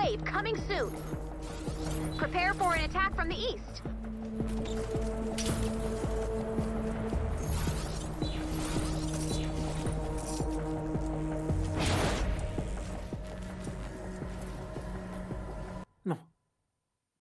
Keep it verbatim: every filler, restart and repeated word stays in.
wave coming soon. Prepare for an attack from the east.